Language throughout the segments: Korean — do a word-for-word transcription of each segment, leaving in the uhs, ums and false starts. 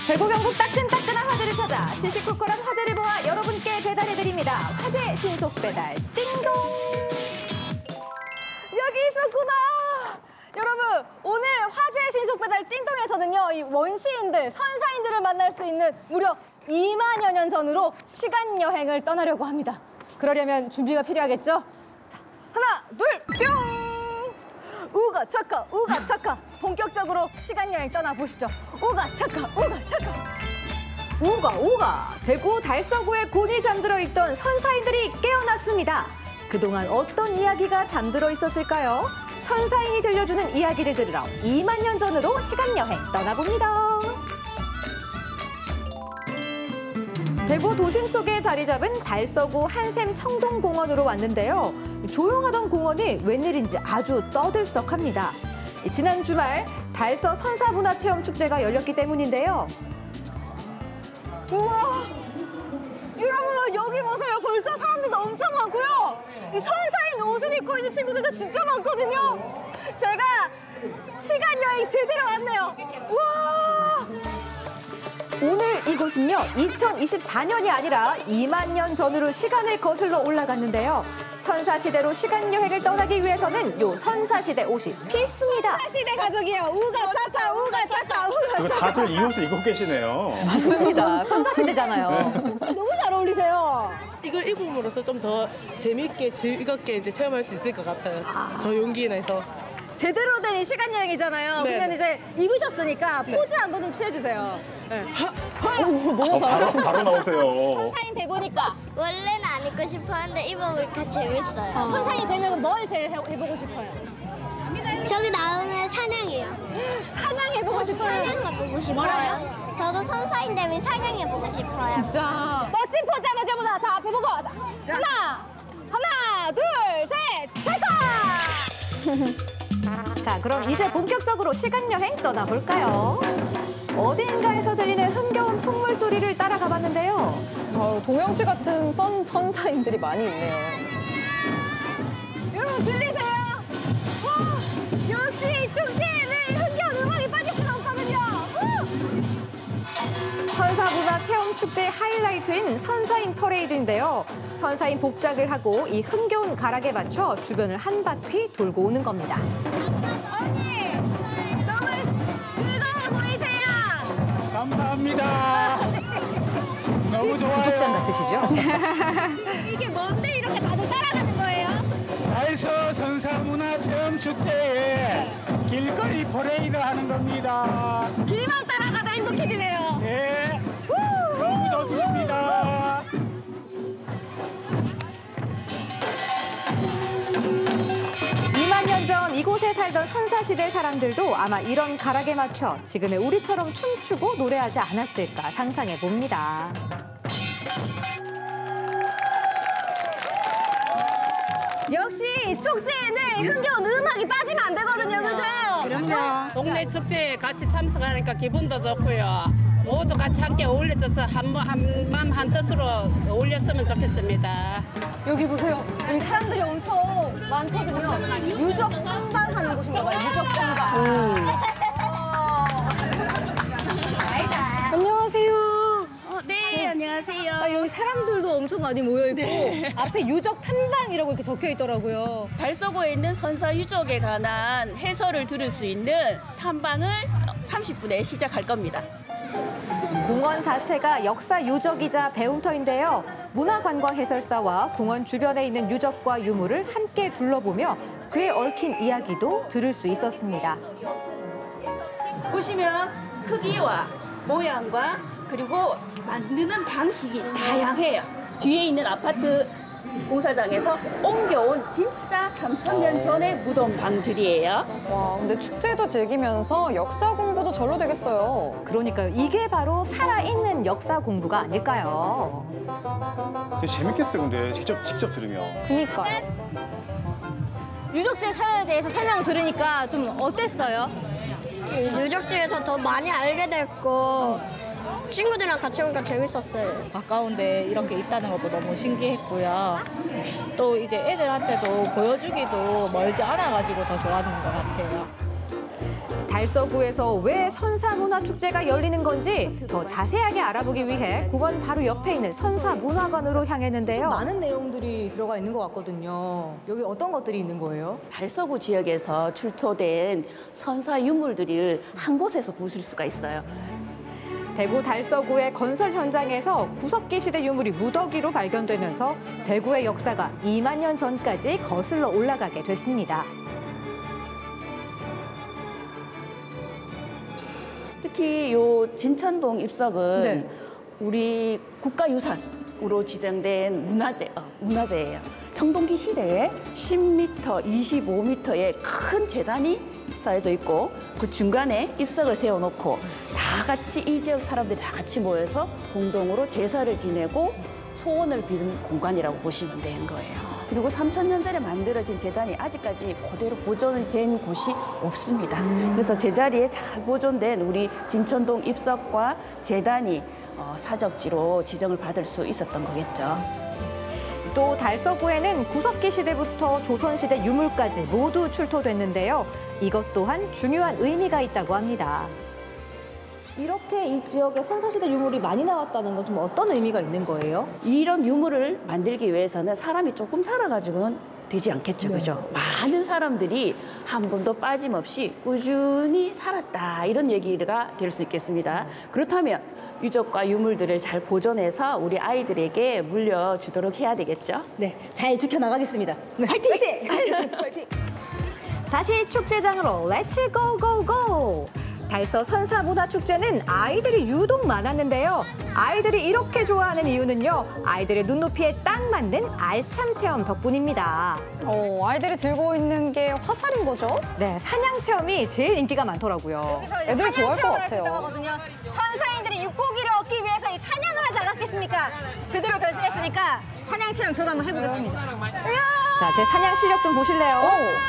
대구 경북 따끈따끈한 화제를 찾아 시시콜콜한 화제를 모아 여러분께 배달해드립니다. 화제 신속 배달 띵동. 여기 있었구나. 여러분, 오늘 화제 신속 배달 띵동에서는요, 이 원시인들, 선사인들을 만날 수 있는 무려 이만여 년 전으로 시간 여행을 떠나려고 합니다. 그러려면 준비가 필요하겠죠? 자, 하나, 둘, 뿅! 우가 차카, 우가 차카. 본격적으로 시간 여행 떠나보시죠. 우가 차카, 우가 차카. 우가 우가 대구 달서구에 곤히 잠들어 있던 선사인들이 깨어났습니다. 그동안 어떤 이야기가 잠들어 있었을까요? 선사인이 들려주는 이야기를 들으러 이만 년 전으로 시간 여행 떠나봅니다. 대구 도심 속에 자리 잡은 달서구 한샘 청동공원으로 왔는데요. 조용하던 공원이 웬일인지 아주 떠들썩합니다. 지난 주말 달서 선사문화체험축제가 열렸기 때문인데요. 우와! 여러분, 여기 보세요. 벌써 사람들도 엄청 많고요. 이 선사인 옷을 입고 있는 친구들도 진짜 많거든요. 제가 시간 여행 제대로 왔네요. 우와! 오늘 이곳은요, 이천이십사 년이 아니라 이만 년 전으로 시간을 거슬러 올라갔는데요. 선사시대로 시간 여행을 떠나기 위해서는 요 선사시대 옷이 필수입니다. 선사시대 가족이에요. 우가 차카, 우가 차카, 우가 그리고 차카. 다들 이 옷을 입고 계시네요. 맞습니다. 선사시대잖아요. 너무 잘 어울리세요. 이걸 입음으로써 좀 더 재밌게 즐겁게 이제 체험할 수 있을 것 같아요. 더 용기 내서. 제대로 된 시간 여행이잖아요. 네. 그러면 이제 입으셨으니까 포즈 한번 좀 취해주세요. 네. 너무 어, 바로, 바로 나오세요. 선사인 돼보니까 원래는 안 입고 싶었는데 입어보니까 재밌어요. 선사인이 되면 뭘 제일 해, 해보고 싶어요? 저기 나오는 사냥이요. 사냥해보고 싶어요? 사냥 가보고 싶어요. 저도 선사인 되면 사냥해보고 싶어요. 진짜 멋진 포즈 한번 해보자. 자, 앞에 보고. 자, 하나, 하나, 둘, 셋, 찰칵! 자, 그럼 이제 본격적으로 시간 여행 떠나볼까요? 어딘가에서 들리는 흥겨운 풍물 소리를 따라가 봤는데요. 어, 동영 씨 같은 선, 선사인들이 많이 있네요. 여러분 들리세요? 와, 역시 이 축제에는 흥겨운 음악이 빠질 수는 없거든요. 선사문화체험축제의 하이라이트인 선사인 퍼레이드인데요. 선사인 복장을 하고 이 흥겨운 가락에 맞춰 주변을 한 바퀴 돌고 오는 겁니다. 언니, 너무 즐거워 보이세요. 감사합니다. 너무 좋아요. 복장 같으시죠? 이게 뭔데 이렇게 다들 따라가는 거예요? 달서 선사문화체험축제에 길거리 퍼레이드 하는 겁니다. 길만 따라가다 행복해지네요. 네, 너무 좋습니다. 이만 년 전 이곳에 살던 선사시대 사람들도 아마 이런 가락에 맞춰 지금의 우리처럼 춤추고 노래하지 않았을까 상상해 봅니다. 역시 이 축제에는 흥겨운 음악이 빠지면 안 되거든요, 그죠? 그럼요. 동네 축제에 같이 참석하니까 기분도 좋고요. 모두 같이 함께 어울려져서 한마음 한뜻으로 어울렸으면 좋겠습니다. 여기 보세요. 여기 사람들이 엄청 많거든요. 유적 탐방하는 곳인가 봐요. 유적 탐방. 안녕하세요. 어, 네, 안녕하세요. 아, 여기 사람들도 엄청 많이 모여있고 네. 앞에 유적 탐방이라고 이렇게 적혀 있더라고요. 달서구에 있는 선사 유적에 관한 해설을 들을 수 있는 탐방을 삼십 분에 시작할 겁니다. 공원 자체가 역사 유적이자 배움터인데요. 문화관광 해설사와 공원 주변에 있는 유적과 유물을 함께 둘러보며 그에 얽힌 이야기도 들을 수 있었습니다. 보시면 크기와 모양과 그리고 만드는 방식이 다양해요. 뒤에 있는 아파트 공사장에서 옮겨온 진짜 삼천 년 전의 무덤방들이에요. 와, 근데 축제도 즐기면서 역사 공부도 절로 되겠어요. 그러니까요. 이게 바로 살아있는 역사 공부가 아닐까요? 되게 재밌겠어요, 근데 직접 직접 들으면. 그니까요. 유적지의 사연에 대해서 설명 들으니까 좀 어땠어요? 유적지에서 더 많이 알게 됐고 친구들이랑 같이 오니까 재밌었어요. 가까운데 이렇게 있다는 것도 너무 신기했고요. 또 이제 애들한테도 보여주기도 멀지 않아가지고 더 좋아하는 것 같아요. 달서구에서 왜 선사문화축제가 열리는 건지 더 자세하게 알아보기 위해 공원 바로 옆에 있는 선사문화관으로 향했는데요. 많은 내용들이 들어가 있는 것 같거든요. 여기 어떤 것들이 있는 거예요? 달서구 지역에서 출토된 선사 유물들을 한 곳에서 보실 수가 있어요. 대구 달서구의 건설 현장에서 구석기 시대 유물이 무더기로 발견되면서 대구의 역사가 이만 년 전까지 거슬러 올라가게 됐습니다. 특히 요 진천동 입석은 네. 우리 국가유산으로 지정된 문화재, 어, 문화재예요. 청동기 시대에 십 미터, 이십오 미터의 큰 재단이 쌓여져 있고 그 중간에 입석을 세워놓고 다 같이 이 지역 사람들이 다 같이 모여서 공동으로 제사를 지내고 소원을 비는 공간이라고 보시면 되는 거예요. 그리고 삼천 년 전에 만들어진 재단이 아직까지 그대로 보존이 된 곳이 없습니다. 그래서 제자리에 잘 보존된 우리 진천동 입석과 재단이 어, 사적지로 지정을 받을 수 있었던 거겠죠. 또 달서구에는 구석기 시대부터 조선시대 유물까지 모두 출토됐는데요. 이것 또한 중요한 의미가 있다고 합니다. 이렇게 이 지역에 선사시대 유물이 많이 나왔다는 건 좀 어떤 의미가 있는 거예요? 이런 유물을 만들기 위해서는 사람이 조금 살아가지고는 되지 않겠죠, 그죠? 많은 사람들이 한 번도 빠짐없이 꾸준히 살았다, 이런 얘기가 될 수 있겠습니다. 그렇다면 유적과 유물들을 잘 보존해서 우리 아이들에게 물려주도록 해야 되겠죠? 네, 잘 지켜나가겠습니다. 네, 화이팅! 화이팅! 화이팅! 다시 축제장으로 렛츠 고고고! 달서 선사문화축제는 아이들이 유독 많았는데요. 아이들이 이렇게 좋아하는 이유는요. 아이들의 눈높이에 딱 맞는 알참 체험 덕분입니다. 어, 아이들이 들고 있는 게 화살인 거죠? 네, 사냥 체험이 제일 인기가 많더라고요. 애들이 좋아할 것 같아요. 선사인들이 육고기를 얻기 위해서 이 사냥을 하지 않았겠습니까? 제대로 변신했으니까 사냥 체험 저도 한번 해보겠습니다. 자, 제 사냥 실력 좀 보실래요?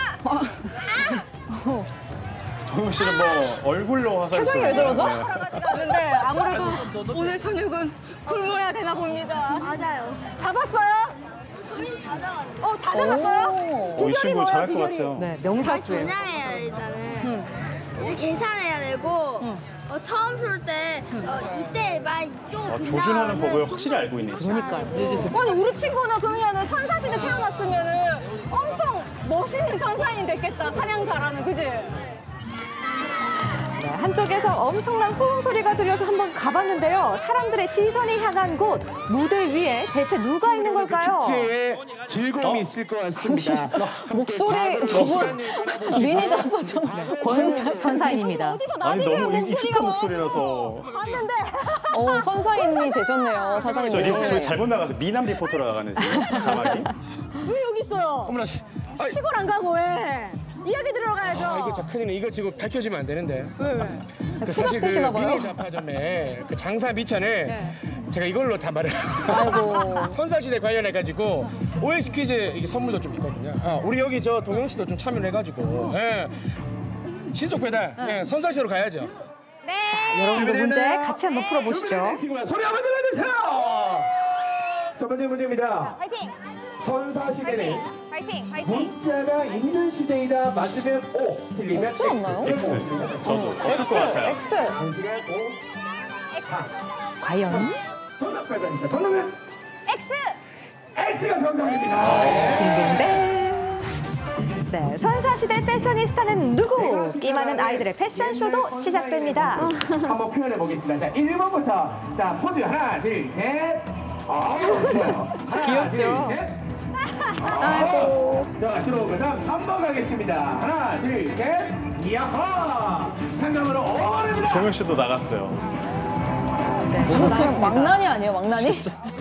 동영 씨는 뭐 얼굴로 화살. 표정이 왜 저러죠? 돌아가지가 않는데 아무래도 오늘 저녁은 굶어야 되나 봅니다. 맞아요. 잡았어요? 어, 다 잡았어요? 오. 어, 이 친구 잘할 것 같아요. 네, 명사수예요. 겨냥해야 일단은. 이제 계산해야 되고 어, 처음 쏠 때 어, 이때 막 이쪽으로 아, 조준하는 법을 확실히 알고 있네. 그러니까요. 아니 우리 친구는 그러면은 선사시대 태어났으면은 엄청 멋있는 선사인 됐겠다. 사냥 잘하는, 그지? 네, 한쪽에서 엄청난 호응 소리가 들려서 한번 가봤는데요. 사람들의 시선이 향한 곳, 무대 위에 대체 누가 있는 걸까요? 축제에 즐거움이 있을 것 같습니다. 목소리 저분 미니 잡아줘. 권사, 선사인입니다. 어디서 아니 나디게 너무 목소리가 익숙한 막 목소리라서. 봤는데 어, 선사인이 되셨네요, 저 사장님. 이거 잘못 나가서 미남 리포터로 나가는 지금 자막이. 왜 여기 있어요? 어머나 씨. 아이, 시골 안 가고 왜? 이야기 들으러 가야죠. 아, 이거 저 큰일이네. 이거 지금 밝혀지면 안 되는데. 왜, 왜? 그 추적 사실 그 되시나 봐요. 미니 잡화점에 그 장사 미천을 제가 이걸로 다 말을. 아이고. 선사시대 관련해 가지고 오에스 퀴즈 이게 선물도 좀 있거든요. 아, 우리 여기 저 동영 씨도 좀 참여를 해가지고 예. 신속 배달 예, 선사시대로 가야죠. 자, 여러분도 문제 같이 한번 풀어보시죠. 친구들 소리 한번 질러주세요. 첫 번째 문제입니다. 파이팅! 선사시대는 파이팅! 파이팅! 문자가 있는 시대이다. 맞으면 O, 틀리면 없지 X. 않나요? X. 저도 없을 X, 것 같아요. X. 한시간 오, 사. 과연? 정답 발표합니다. 정답은 X! X가 정답입니다. 딩동댕. 네, 선사시대 패셔니스타는 누구? 끼 많은 아이들의 패션쇼도 시작됩니다. 한번 표현해 보겠습니다. 자, 일 번부터 자 포즈 하나, 둘, 셋. 아, 좋아요. 하나, 귀엽죠? 둘, 셋. 아이고. 자, 들어오고 다음 삼 번 가겠습니다. 하나, 둘, 셋. 야하! 상담으로 오버랩니다. 동영 씨도 나갔어요. 지금 그냥 망나니 아니에요, 망나니?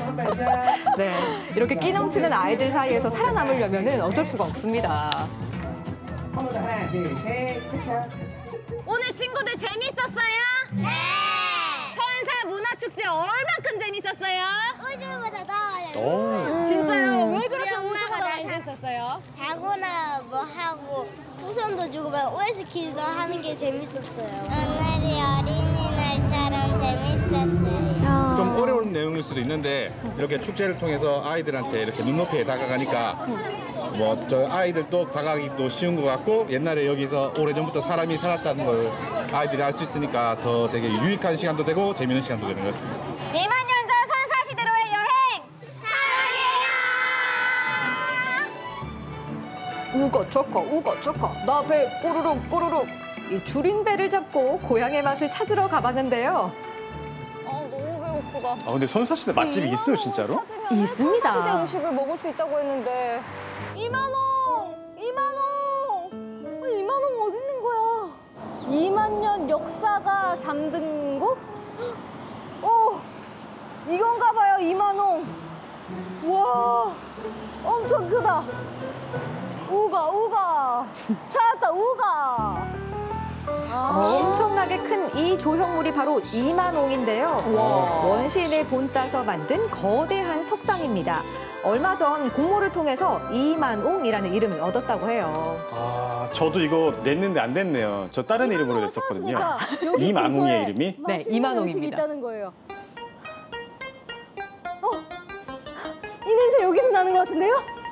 네, 이렇게 끼 넘치는 아이들 사이에서 살아남으려면 어쩔 수가 없습니다. 한번 더 하나, 둘, 셋. 오늘 친구들 재밌었어요? 네! 선사 문화축제 얼만큼 재밌었어요? 우주보다 더 오. 진짜요? 왜 그렇게 우리 엄마가 우주보다 많이 나 재밌었어요? 가거나 뭐 하고 풍선도 주고 막 오에스 퀴즈 하는 게 재밌었어요. 오늘이 어린이날처럼 재밌었어요. 좀 어려운 내용 모를 수도 있는데 이렇게 축제를 통해서 아이들한테 이렇게 눈높이에 다가가니까 뭐 저 아이들도 다가가기도 쉬운 것 같고 옛날에 여기서 오래전부터 사람이 살았다는 걸 아이들이 알 수 있으니까 더 되게 유익한 시간도 되고 재밌는 시간도 되는 것 같습니다. 이만 년 전 선사시대로의 여행 사랑해요. 우거 저거 우거 저거 나 배 꼬르륵 꼬르륵. 이 줄인 배를 잡고 고향의 맛을 찾으러 가봤는데요. 아 너무 배고프다. 아 근데 선사시대 맛집이 있어요 진짜로? 있습니다. 선사시대 음식을 먹을 수 있다고 했는데 이만홍! 이만홍! 아, 이만홍 어디 있는 거야? 이만 년 역사가 잠든 곳? 어, 이건가 봐요, 이만홍. 와, 엄청 크다. 우가, 우가. 찾았다, 우가. 아. 엄청나게 큰 이 조형물이 바로 이만홍인데요. 원시인을 본따서 만든 거대한 석상입니다. 얼마 전 공모를 통해서 이만홍이라는 이름을 얻었다고 해요. 아 저도 이거 냈는데 안 됐네요. 저 다른 이름으로 냈었거든요. 이만홍이의 이름이? 네, 이만홍입니다. 있다는 거예요. 어, 이 냄새 여기서 나는 것 같은데요?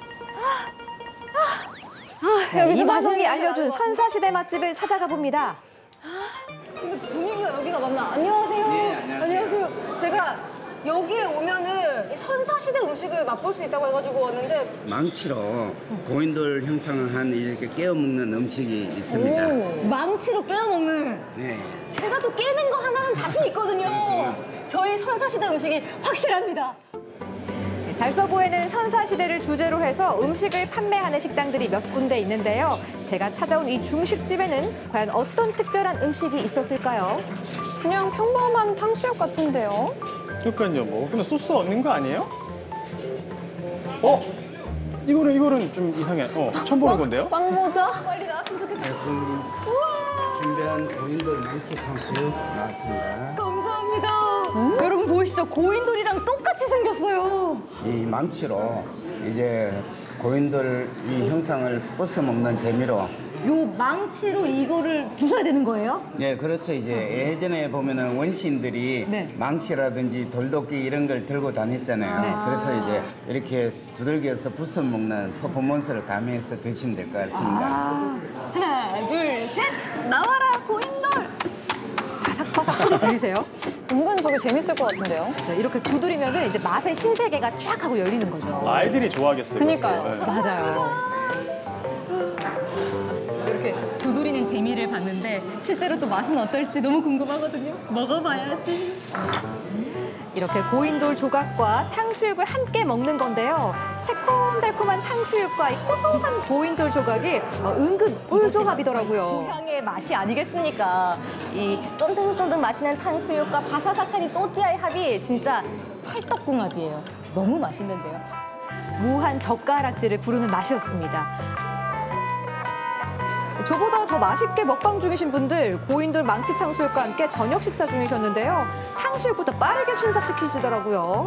아, 여기서 이만홍이 알려준 선사시대 맛집을 찾아가 봅니다. 근데 분위기가 여기가 맞나? 안녕하세요. 네, 안녕하세요. 안녕하세요. 제가 여기에 오면은 이 선사시대 음식을 맛볼 수 있다고 해가지고 왔는데 망치로 고인돌 형상한 이렇게 깨어 먹는 음식이 있습니다. 오, 망치로 깨어 먹는. 네. 제가 또 깨는 거 하나는 자신 있거든요. 저희 선사시대 음식이 확실합니다. 달서구에는 선사시대를 주제로 해서 음식을 판매하는 식당들이 몇 군데 있는데요. 제가 찾아온 이 중식집에는 과연 어떤 특별한 음식이 있었을까요? 그냥 평범한 탕수육 같은데요. 그러니까요 뭐 근데 소스 얻는 거 아니에요? 어? 이거는 이거는 좀 이상해. 어 처음 보는 건데요? 빵 모자? 빨리 나왔으면 좋겠다. 네, 그럼 준비한 고인돌 망치 탕수육 나왔습니다. 감사합니다. 음? 여러분 보이시죠? 고인돌이랑 똑같이 생겼어요. 이 망치로 이제 고인돌 이 형상을 부숴 먹는 재미로. 요 망치로 이거를 부숴야 되는 거예요? 네, 그렇죠. 이제 예전에 보면은 원시인들이 네. 망치라든지 돌도끼 이런 걸 들고 다녔잖아요. 네. 그래서 이제 이렇게 두들겨서 부숴 먹는 퍼포먼스를 가미해서 드시면 될 것 같습니다. 아. 하나, 둘, 셋! 나와라, 고인돌! 바삭바삭 소리 들리세요? 은근 저게 재밌을 것 같은데요. 네, 이렇게 두드리면 이제 맛의 신세계가 쫙 하고 열리는 거죠. 아이들이 좋아하겠어요. 그니까요. 네. 맞아요. 이렇게 두드리는 재미를 봤는데 실제로 또 맛은 어떨지 너무 궁금하거든요. 먹어봐야지. 이렇게 고인돌 조각과 탕수육을 함께 먹는 건데요. 새콤달콤한 탕수육과 이 고소한 고인돌 조각이 은근 꿀조합이더라고요. 고향의 맛이 아니겠습니까? 이 쫀득쫀득 맛있는 탕수육과 바사삭한 이 또띠아의 합이 진짜 찰떡궁합이에요. 너무 맛있는데요. 무한 젓가락질을 부르는 맛이었습니다. 저보다 더 맛있게 먹방 중이신 분들 고인돌 망치 탕수육과 함께 저녁 식사 중이셨는데요. 탕수육부터 빠르게 순삭시키시더라고요.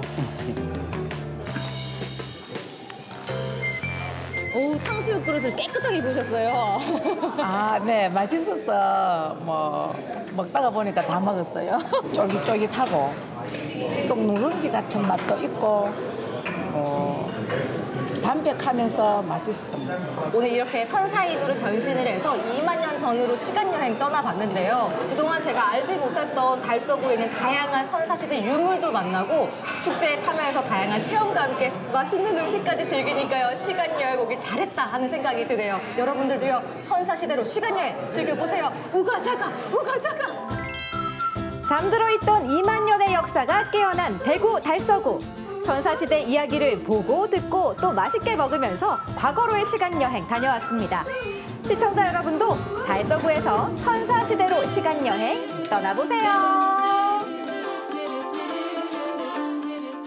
오, 탕수육 그릇을 깨끗하게 보셨어요. 아, 네, 맛있었어. 뭐 먹다가 보니까 다 먹었어요. 쫄깃쫄깃하고 또 누룽지 같은 맛도 있고 어, 담백하면서 맛있었습니다. 오늘 이렇게 선사인으로 변신을 해서 이만 년 전으로 시간여행 떠나봤는데요. 그동안 제가 알지 못했던 달서구에 있는 다양한 선사시대 유물도 만나고 축제에 참여해서 다양한 체험과 함께 맛있는 음식까지 즐기니까요. 시간여행 오기 잘했다 하는 생각이 드네요. 여러분들도요. 선사시대로 시간여행 즐겨보세요. 우가자가 우가자가. 잠들어 있던 이만 년의 역사가 깨어난 대구 달서구. 선사시대 이야기를 보고 듣고 또 맛있게 먹으면서 과거로의 시간여행 다녀왔습니다. 시청자 여러분도 달서구에서 선사시대로 시간여행 떠나보세요.